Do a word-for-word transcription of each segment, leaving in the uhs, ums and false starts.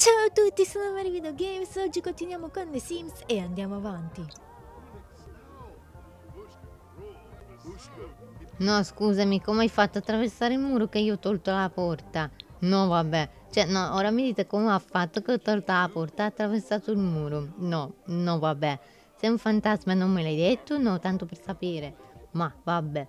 Ciao a tutti, sono Mary Video Games, oggi continuiamo con The Sims e andiamo avanti. No, scusami, come hai fatto a attraversare il muro che io ho tolto la porta? No, vabbè. Cioè, no, ora mi dite come ha fatto che ho tolto la porta e ha attraversato il muro. No, no, vabbè. Sei un fantasma e non me l'hai detto? No, tanto per sapere. Ma, vabbè.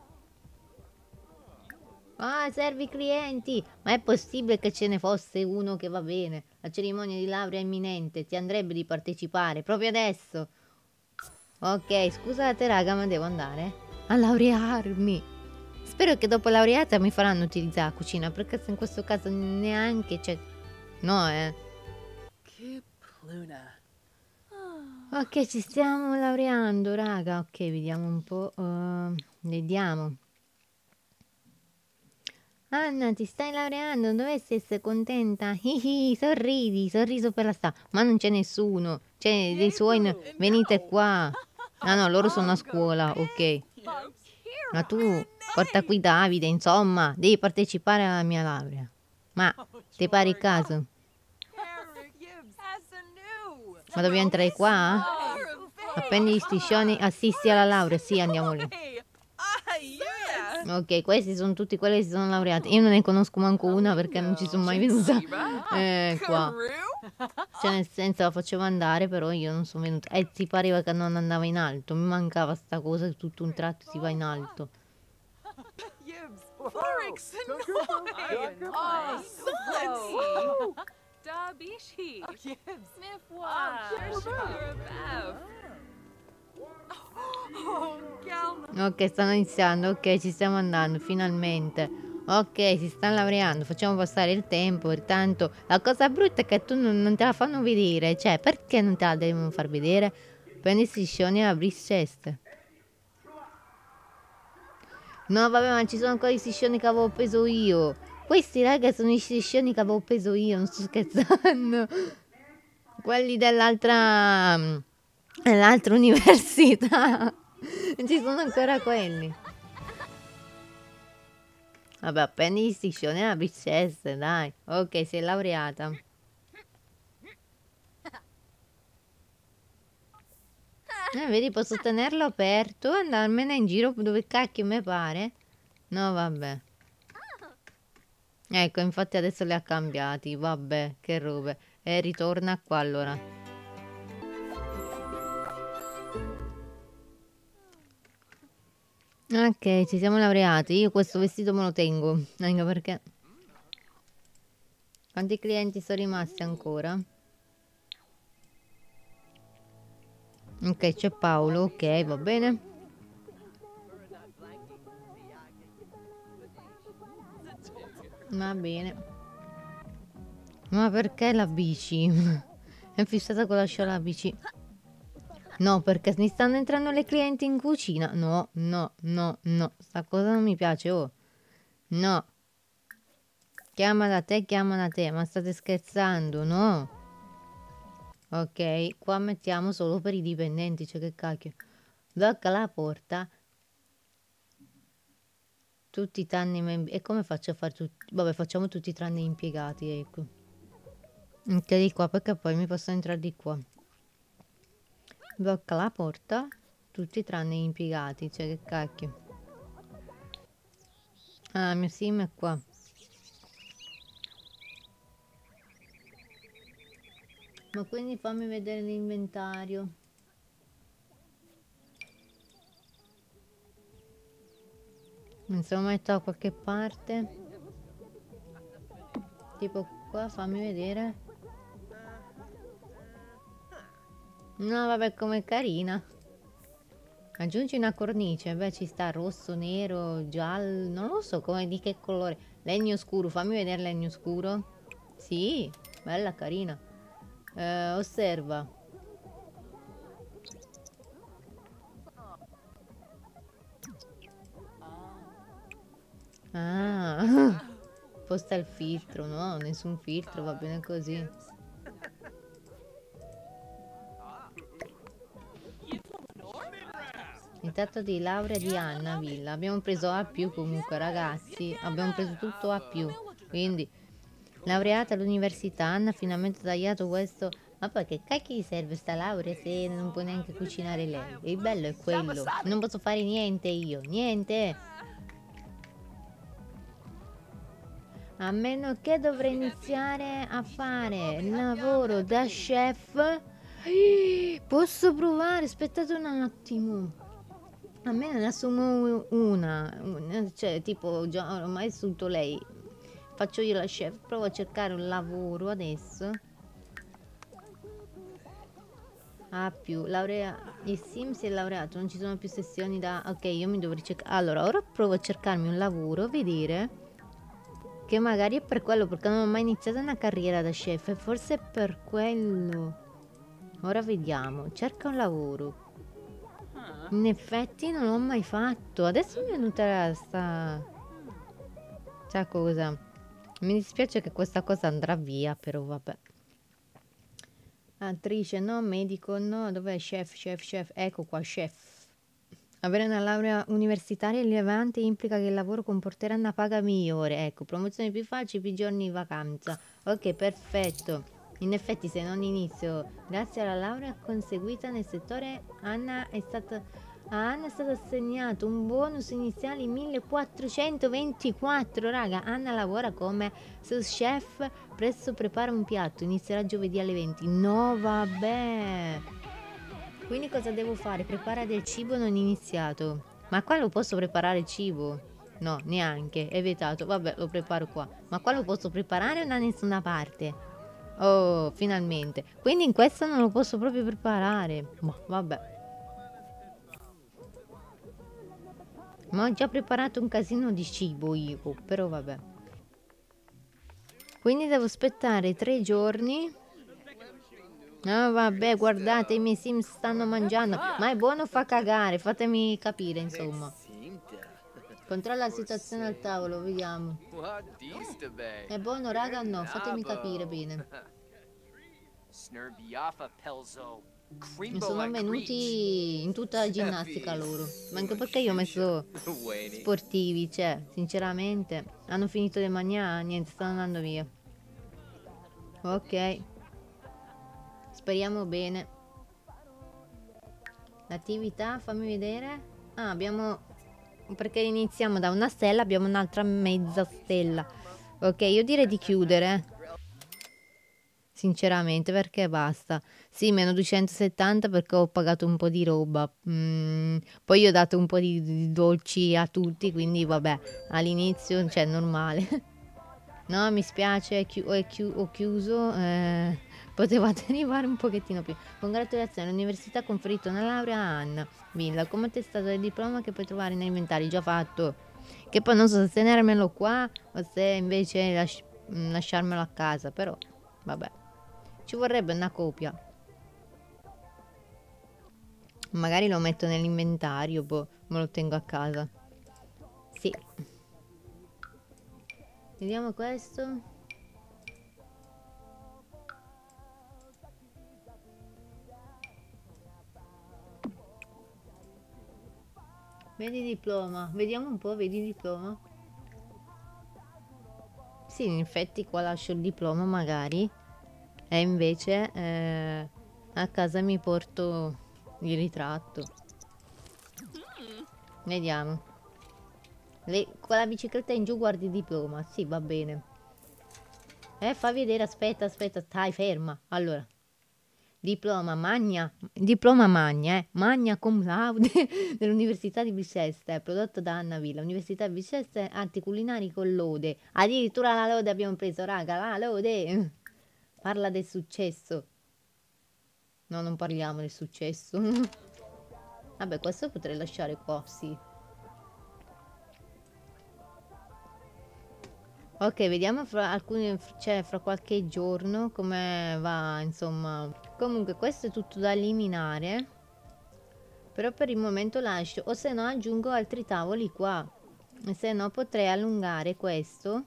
Ah, servi clienti! Ma è possibile che ce ne fosse uno che va bene? La cerimonia di laurea è imminente, ti andrebbe di partecipare, proprio adesso. Ok, scusate raga, ma devo andare a laurearmi. Spero che dopo laureata mi faranno utilizzare la cucina, perché se in questo caso neanche c'è... No, eh. Ok, ci stiamo laureando, raga. Ok, vediamo un po'. Uh, vediamo. Anna, ti stai laureando, dovresti essere contenta. Hihi, sorridi, sorriso per la sta. Ma non c'è nessuno. C'è dei suoi... n- Venite qua. Ah no, loro sono a scuola, ok. Ma tu, porta qui Davide, insomma, devi partecipare alla mia laurea. Ma, ti pare il caso? Ma dobbiamo entrare qua? Appendi gli striscioni, assisti alla laurea. Sì, andiamo lì. Ok, questi sono tutti quelli che si sono laureati. Io non ne conosco manco una perché non ci sono mai venuta. Eh, qua. Cioè, nel senso, la facevo andare, però io non sono venuta. E ti pareva che non andava in alto. Mi mancava sta cosa che tutto un tratto si va in alto. Ok, stanno iniziando. Ok, ci stiamo andando, finalmente. Ok, si stanno laureando. Facciamo passare il tempo. Intanto, la cosa brutta è che tu non, non te la fanno vedere. Cioè, perché non te la devono far vedere? Prendi i striscioni e apri il chest. No, vabbè, ma ci sono ancora i striscioni che avevo preso io. Questi, raga, sono i striscioni che avevo preso io. Non sto scherzando. Quelli dell'altra... dell'altra università. Ci sono ancora quelli. Vabbè, appendi gli striscioni alla princessa, dai. Ok, si è laureata. Eh, vedi, posso tenerlo aperto e andarmene in giro dove cacchio mi pare. No, vabbè. Ecco, infatti adesso li ha cambiati. Vabbè, che robe. E ritorna qua allora. Ok, ci siamo laureati. Io questo vestito me lo tengo. Anche perché... Quanti clienti sono rimasti ancora? Ok, c'è Paolo. Ok, va bene. Va bene. Ma perché la bici? È fissata con lasciare la bici. No, perché mi stanno entrando le clienti in cucina. No, no, no, no. Sta cosa non mi piace, oh. No. Chiama da te, chiama da te. Ma state scherzando, no? Ok, qua mettiamo solo per i dipendenti. Cioè, che cacchio. Blocca la porta. Tutti tranne i membri. E come faccio a fare tutti? Vabbè, facciamo tutti tranne gli impiegati, ecco. Ok, di qua, perché poi mi posso entrare di qua. Blocca la porta. Tutti tranne gli impiegati. Cioè, che cacchio. Ah, mio sim è qua. Ma quindi fammi vedere l'inventario. Non so, metto da qualche parte. Tipo qua, fammi vedere. No, vabbè, com'è carina. Aggiungi una cornice. Beh, ci sta rosso, nero, giallo. Non lo so come, di che colore. Legno scuro, fammi vedere legno scuro. Sì, bella, carina. Eh, osserva. Ah, posta il filtro, no? Nessun filtro, va bene così. Il tratto di laurea di Anna Villa. Abbiamo preso A più comunque, ragazzi. Abbiamo preso tutto A più. Quindi Laureata all'università, Anna ha finalmente tagliato questo. Ma poi che cacchio gli serve sta laurea se non può neanche cucinare lei? Il bello è quello. Non posso fare niente io, niente. A meno che dovrei iniziare a fare il lavoro da chef. Posso provare? Aspettate un attimo. A me ne assumo una, una- cioè tipo già ormai è assunto lei. Faccio io la chef, provo a cercare un lavoro adesso. Ah, più, laurea... Il sim si è laureato, non ci sono più sessioni da... Ok, io mi devo ricercare... Allora, ora provo a cercarmi un lavoro, vedere... Che magari è per quello, perché non ho mai iniziato una carriera da chef, e forse è per quello. Ora vediamo, cerca un lavoro. In effetti non l'ho mai fatto, adesso mi è venuta sta... Sa cosa? Mi dispiace che questa cosa andrà via, però vabbè. Attrice no, medico no, dov'è chef, chef, chef? Ecco qua, chef. Avere una laurea universitaria rilevante implica che il lavoro comporterà una paga migliore. Ecco, promozioni più facili, più giorni di vacanza. Ok, perfetto. In effetti, se non inizio, grazie alla laurea conseguita nel settore, Anna è stata... A Anna è stato assegnato un bonus iniziale di millequattrocentoventiquattro, raga. Anna lavora come sous chef presso Prepara un piatto. Inizierà giovedì alle venti. No, vabbè. Quindi cosa devo fare? Prepara del cibo non iniziato. Ma qua lo posso preparare il cibo? No, neanche, è vietato. Vabbè, lo preparo qua. Ma qua lo posso preparare o da nessuna parte? Oh, finalmente. Quindi in questo non lo posso proprio preparare. Ma vabbè. Ma ho già preparato un casino di cibo io, però vabbè. Quindi devo aspettare tre giorni. Ah, vabbè, guardate, i miei Sims stanno mangiando. Ma è buono o fa cagare? Fatemi capire, insomma. Controlla la situazione al tavolo, vediamo. È buono, raga, o no? Fatemi capire bene. Mi sono venuti in tutta la ginnastica loro. Ma anche perché io ho messo sportivi, cioè, sinceramente. Hanno finito le mangiare, niente, stanno andando via. Ok. Speriamo bene. L'attività, fammi vedere. Ah, abbiamo... Perché iniziamo da una stella, abbiamo un'altra mezza stella. Ok, io direi di chiudere. Sinceramente, perché basta. Sì, meno duecentosettanta perché ho pagato un po' di roba. Mm, poi io ho dato un po' di, di dolci a tutti, quindi vabbè, all'inizio, cioè, normale. No, mi spiace, chi- ho, chi- ho chiuso. Eh, potevate arrivare un pochettino più. Congratulazioni, l'università ha conferito una laurea a Anna Villa come attestato del diploma che puoi trovare nei inventari. Già fatto. Che poi non so se tenermelo qua o se invece lasci- mm, lasciarmelo a casa, però vabbè. Ci vorrebbe una copia. Magari lo metto nell'inventario, boh, me lo tengo a casa. Sì. Vediamo questo. Vedi diploma. Vediamo un po', vedi diploma. Sì, in effetti qua lascio il diploma magari. E invece eh, a casa mi porto il ritratto. Vediamo. Le, con la bicicletta in giù guardi il diploma. Sì, va bene. Eh, fa vedere, aspetta, aspetta, stai ferma. Allora, diploma magna, diploma magna, eh, magna cum laude dell'Università di Bicester, prodotto da Anna Villa, Università di Bicester, arti culinari con lode. Addirittura la lode abbiamo preso, raga, la lode. Parla del successo. No, non parliamo del successo. Vabbè, questo potrei lasciare qua, sì. Ok, vediamo fra alcuni, cioè fra qualche giorno come va, insomma. Comunque questo è tutto da eliminare. Però per il momento lascio, o se no aggiungo altri tavoli qua. E se no potrei allungare questo.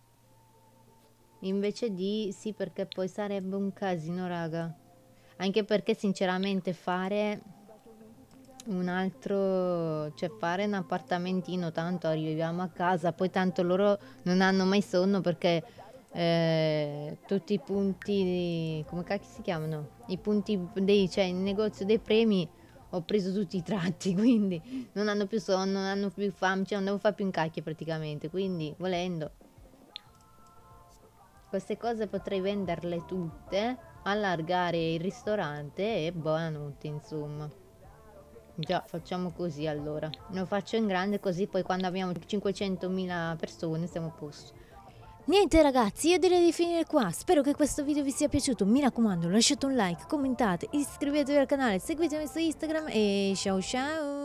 Invece di... Sì, perché poi sarebbe un casino, raga. Anche perché sinceramente fare un altro, cioè fare un appartamentino, tanto arriviamo a casa, poi tanto loro non hanno mai sonno perché eh, tutti i punti, di- come cacchio si chiamano? I punti dei, cioè il negozio dei premi, ho preso tutti i tratti, quindi non hanno più sonno, non hanno più fame, cioè non devo fare più un cacchio praticamente, quindi volendo queste cose potrei venderle tutte, allargare il ristorante e buonanotte, insomma. Già, facciamo così allora. Lo faccio in grande così poi quando abbiamo cinquecentomila persone siamo a posto. Niente ragazzi, io direi di finire qua. Spero che questo video vi sia piaciuto. Mi raccomando, lasciate un like, commentate, iscrivetevi al canale, seguitemi su Instagram e ciao ciao!